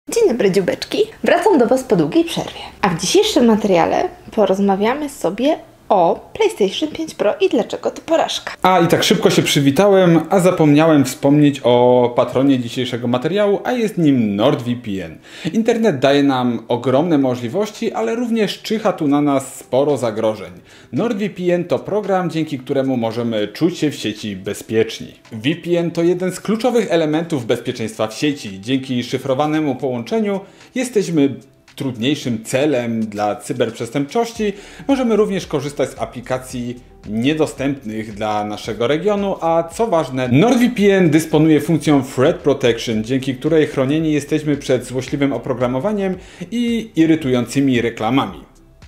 Dzień dobry dziubeczki, wracam do Was po długiej przerwie. A w dzisiejszym materiale porozmawiamy sobie o PlayStation 5 Pro i dlaczego to porażka. I tak szybko się przywitałem, a zapomniałem wspomnieć o patronie dzisiejszego materiału, a jest nim NordVPN. Internet daje nam ogromne możliwości, ale również czyha tu na nas sporo zagrożeń. NordVPN to program, dzięki któremu możemy czuć się w sieci bezpieczni. VPN to jeden z kluczowych elementów bezpieczeństwa w sieci. Dzięki szyfrowanemu połączeniu jesteśmy trudniejszym celem dla cyberprzestępczości. Możemy również korzystać z aplikacji niedostępnych dla naszego regionu, a co ważne, NordVPN dysponuje funkcją Threat Protection, dzięki której chronieni jesteśmy przed złośliwym oprogramowaniem i irytującymi reklamami.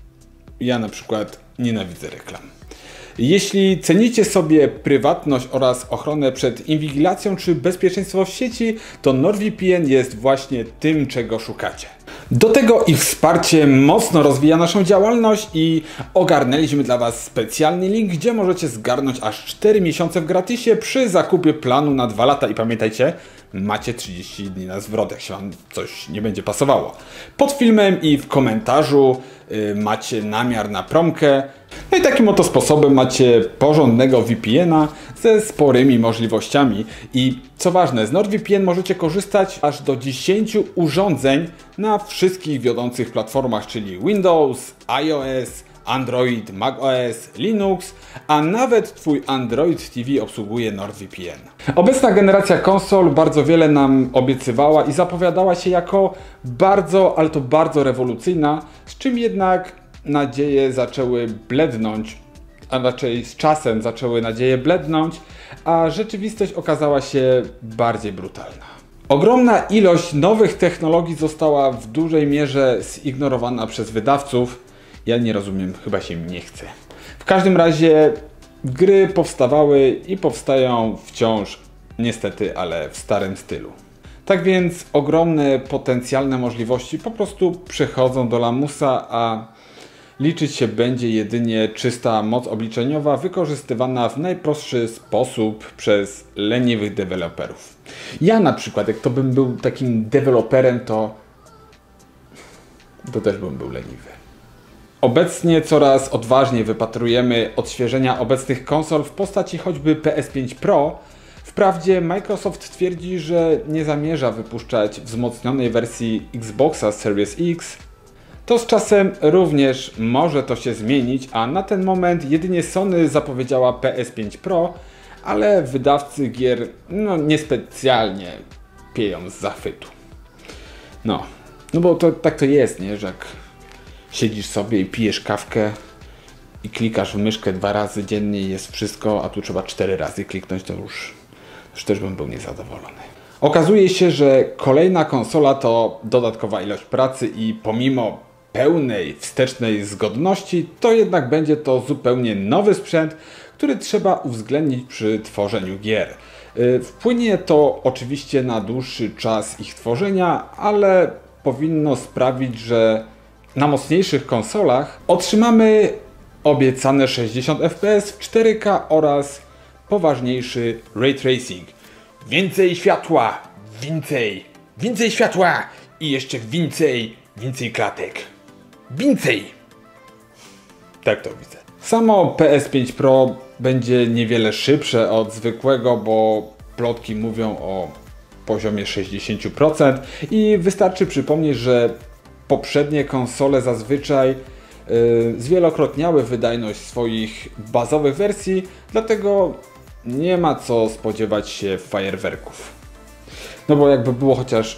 Ja na przykład nienawidzę reklam. Jeśli cenicie sobie prywatność oraz ochronę przed inwigilacją czy bezpieczeństwo w sieci, to NordVPN jest właśnie tym, czego szukacie. Do tego ich wsparcie mocno rozwija naszą działalność i ogarnęliśmy dla Was specjalny link, gdzie możecie zgarnąć aż 4 miesiące w gratisie przy zakupie planu na 2 lata i pamiętajcie, macie 30 dni na zwrot, jak się Wam coś nie będzie pasowało. Pod filmem i w komentarzu macie namiar na promkę. No i takim oto sposobem macie porządnego VPN-a ze sporymi możliwościami. I co ważne, z NordVPN możecie korzystać aż do 10 urządzeń na wszystkich wiodących platformach, czyli Windows, iOS, Android, macOS, Linux, a nawet Twój Android TV obsługuje NordVPN. Obecna generacja konsol bardzo wiele nam obiecywała i zapowiadała się jako bardzo, ale to bardzo rewolucyjna, z czym jednak nadzieje zaczęły blednąć, a raczej z czasem zaczęły nadzieje blednąć, a rzeczywistość okazała się bardziej brutalna. Ogromna ilość nowych technologii została w dużej mierze zignorowana przez wydawców. Ja nie rozumiem, chyba się im nie chce. W każdym razie gry powstawały i powstają wciąż, niestety, ale w starym stylu. Tak więc ogromne potencjalne możliwości po prostu przechodzą do lamusa, a liczyć się będzie jedynie czysta moc obliczeniowa wykorzystywana w najprostszy sposób przez leniwych deweloperów. Ja na przykład, jak to bym był takim deweloperem, to też bym był leniwy. Obecnie coraz odważniej wypatrujemy odświeżenia obecnych konsol w postaci choćby PS5 Pro. Wprawdzie Microsoft twierdzi, że nie zamierza wypuszczać wzmocnionej wersji Xboxa Series X. To z czasem również może to się zmienić, a na ten moment jedynie Sony zapowiedziała PS5 Pro, ale wydawcy gier niespecjalnie pieją z zachwytu. No bo tak to jest, nie? Że jak siedzisz sobie i pijesz kawkę i klikasz w myszkę 2 razy dziennie i jest wszystko, a tu trzeba 4 razy kliknąć, to już też bym był niezadowolony. Okazuje się, że kolejna konsola to dodatkowa ilość pracy i pomimo pełnej wstecznej zgodności, to jednak będzie to zupełnie nowy sprzęt, który trzeba uwzględnić przy tworzeniu gier. Wpłynie to oczywiście na dłuższy czas ich tworzenia, ale powinno sprawić, że na mocniejszych konsolach otrzymamy obiecane 60 FPS w 4K oraz poważniejszy ray tracing. Więcej światła, więcej światła i jeszcze więcej klatek. Więcej! Tak to widzę. Samo PS5 Pro będzie niewiele szybsze od zwykłego, bo plotki mówią o poziomie 60% i wystarczy przypomnieć, że poprzednie konsole zazwyczaj zwielokrotniały wydajność swoich bazowych wersji, dlatego nie ma co spodziewać się fajerwerków. No bo jakby było chociaż,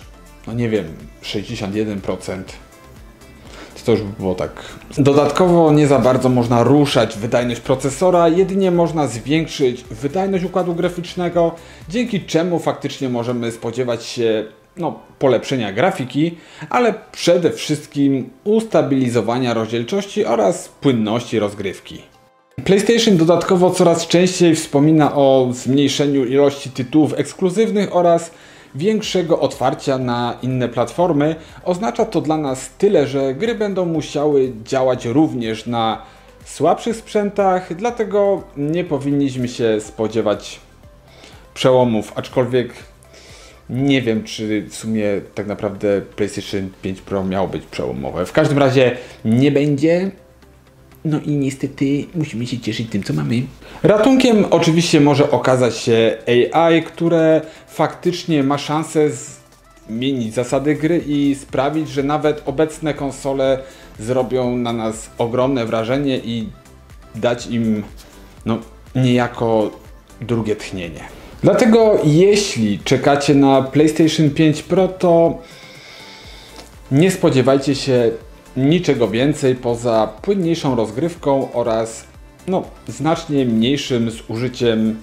61%, to już by było tak. Dodatkowo nie za bardzo można ruszać wydajność procesora, jedynie można zwiększyć wydajność układu graficznego, dzięki czemu faktycznie możemy spodziewać się polepszenia grafiki, ale przede wszystkim ustabilizowania rozdzielczości oraz płynności rozgrywki. PlayStation dodatkowo coraz częściej wspomina o zmniejszeniu ilości tytułów ekskluzywnych oraz większego otwarcia na inne platformy. Oznacza to dla nas tyle, że gry będą musiały działać również na słabszych sprzętach, dlatego nie powinniśmy się spodziewać przełomów, aczkolwiek nie wiem, czy w sumie tak naprawdę PlayStation 5 Pro miało być przełomowe. W każdym razie nie będzie. No i niestety musimy się cieszyć tym, co mamy. Ratunkiem oczywiście może okazać się AI, które faktycznie ma szansę zmienić zasady gry i sprawić, że nawet obecne konsole zrobią na nas ogromne wrażenie i dać im no, niejako drugie tchnienie. Dlatego jeśli czekacie na PlayStation 5 Pro, to nie spodziewajcie się niczego więcej poza płynniejszą rozgrywką oraz no, znacznie mniejszym zużyciem,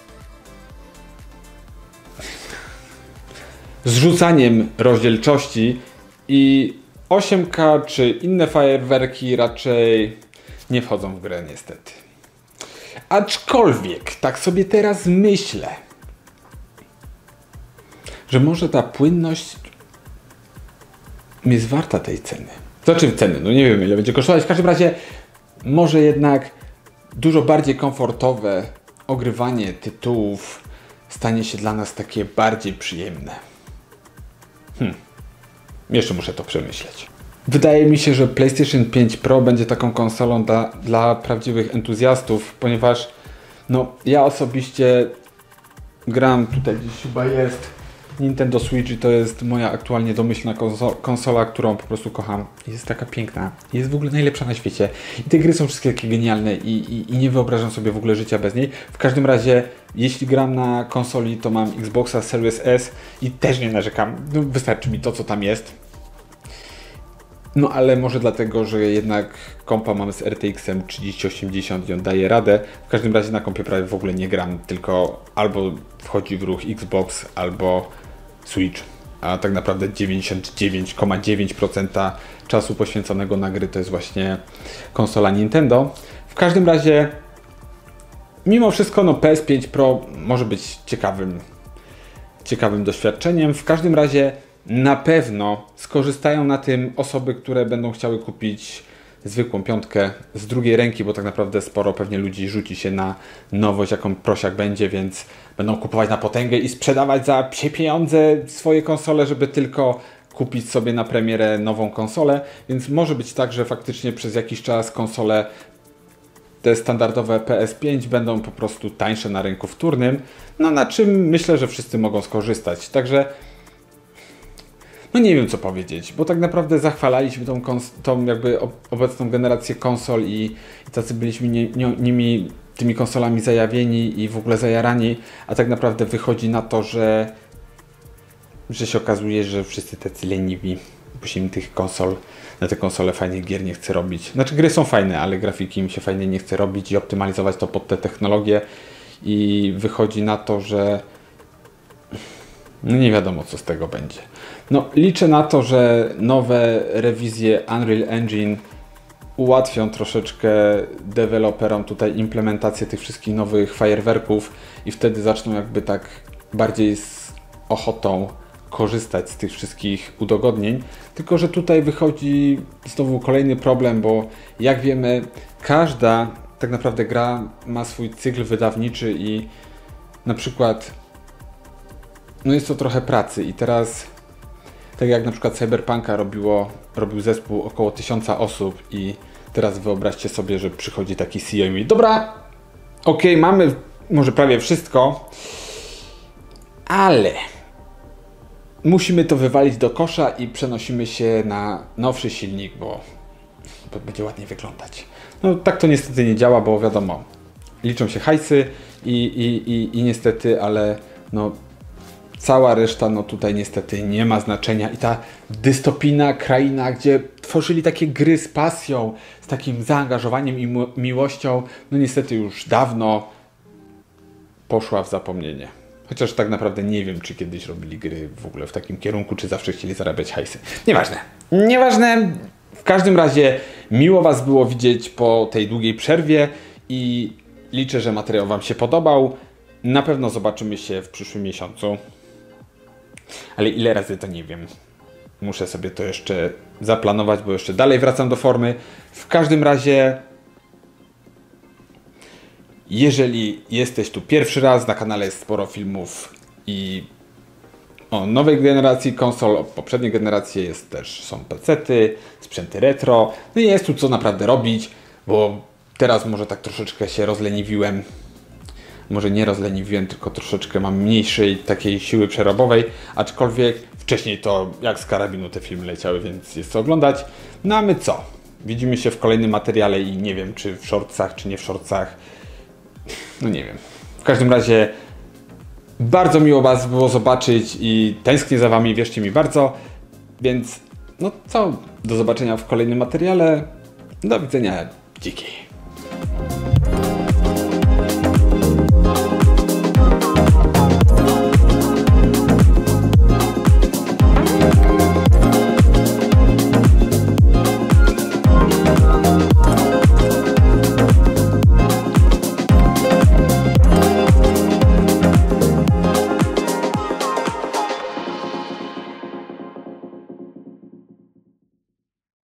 zrzucaniem rozdzielczości i 8K czy inne fajerwerki raczej nie wchodzą w grę niestety. Aczkolwiek tak sobie teraz myślę, że może ta płynność jest warta tej ceny. Znaczy ceny, no nie wiem ile będzie kosztować, w każdym razie może jednak dużo bardziej komfortowe ogrywanie tytułów stanie się dla nas takie bardziej przyjemne. Jeszcze muszę to przemyśleć. Wydaje mi się, że PlayStation 5 Pro będzie taką konsolą dla prawdziwych entuzjastów, ponieważ no, ja osobiście gram, tutaj gdzieś chyba jest Nintendo Switch i to jest moja aktualnie domyślna konsola, którą po prostu kocham. Jest taka piękna, jest w ogóle najlepsza na świecie i te gry są wszystkie takie genialne i nie wyobrażam sobie w ogóle życia bez niej. W każdym razie, jeśli gram na konsoli, to mam Xboxa Series S i też nie narzekam, no, wystarczy mi to, co tam jest. No ale może dlatego, że jednak kompa mam z RTX-em 3080 i on daje radę. W każdym razie na kompie prawie w ogóle nie gram, tylko albo wchodzi w ruch Xbox, albo Switch. A tak naprawdę 99,9% czasu poświęconego na gry to jest właśnie konsola Nintendo. W każdym razie, mimo wszystko no, PS5 Pro może być ciekawym doświadczeniem. W każdym razie na pewno skorzystają na tym osoby, które będą chciały kupić zwykłą piątkę z drugiej ręki, bo tak naprawdę sporo pewnie ludzi rzuci się na nowość, jaką prosiak będzie, więc będą kupować na potęgę i sprzedawać za psie pieniądze swoje konsole, żeby tylko kupić sobie na premierę nową konsolę, więc może być tak, że faktycznie przez jakiś czas konsole te standardowe PS5 będą po prostu tańsze na rynku wtórnym, no na czym myślę, że wszyscy mogą skorzystać. Także no nie wiem co powiedzieć, bo tak naprawdę zachwalaliśmy tą jakby obecną generację konsol i tacy byliśmy tymi konsolami zajawieni i w ogóle zajarani, a tak naprawdę wychodzi na to, że się okazuje, że wszyscy tacy leniwi, bo się im tych na te konsole fajnych gier nie chce robić. Znaczy gry są fajne, ale grafiki im się fajnie nie chce robić i optymalizować to pod te technologie i wychodzi na to, że no nie wiadomo co z tego będzie. No, liczę na to, że nowe rewizje Unreal Engine ułatwią troszeczkę deweloperom tutaj implementację tych wszystkich nowych fajerwerków i wtedy zaczną jakby tak bardziej z ochotą korzystać z tych wszystkich udogodnień. Tylko że tutaj wychodzi znowu kolejny problem, bo jak wiemy, każda tak naprawdę gra ma swój cykl wydawniczy i na przykład no jest to trochę pracy i teraz tak jak na przykład Cyberpunka robił zespół około 1000 osób i teraz wyobraźcie sobie, że przychodzi taki CEO i mówi: dobra, okej, mamy może prawie wszystko, ale musimy to wywalić do kosza i przenosimy się na nowszy silnik, bo będzie ładnie wyglądać. No tak to niestety nie działa, bo wiadomo, liczą się hajsy i niestety, ale no cała reszta no tutaj niestety nie ma znaczenia i ta dystopijna kraina, gdzie tworzyli takie gry z pasją, z takim zaangażowaniem i miłością, no niestety już dawno poszła w zapomnienie. Chociaż tak naprawdę nie wiem, czy kiedyś robili gry w ogóle w takim kierunku, czy zawsze chcieli zarabiać hajsy. Nieważne. Nieważne. W każdym razie miło Was było widzieć po tej długiej przerwie i liczę, że materiał Wam się podobał. Na pewno zobaczymy się w przyszłym miesiącu. Ale ile razy to nie wiem. Muszę sobie to jeszcze zaplanować, bo jeszcze dalej wracam do formy. W każdym razie, jeżeli jesteś tu pierwszy raz, na kanale jest sporo filmów i nowej generacji konsol, o poprzedniej generacji są PC-ty, sprzęty retro. No i jest tu co naprawdę robić, bo teraz może tak troszeczkę się rozleniwiłem. Może nie rozleniwiłem, tylko troszeczkę mam mniejszej takiej siły przerobowej, aczkolwiek wcześniej to jak z karabinu te filmy leciały, więc jest co oglądać. No a my co? Widzimy się w kolejnym materiale i nie wiem, czy w shortsach, czy nie w shortsach. No nie wiem. W każdym razie bardzo miło Was było zobaczyć i tęsknię za Wami, wierzcie mi bardzo. Więc no co? Do zobaczenia w kolejnym materiale. Do widzenia. Dziki.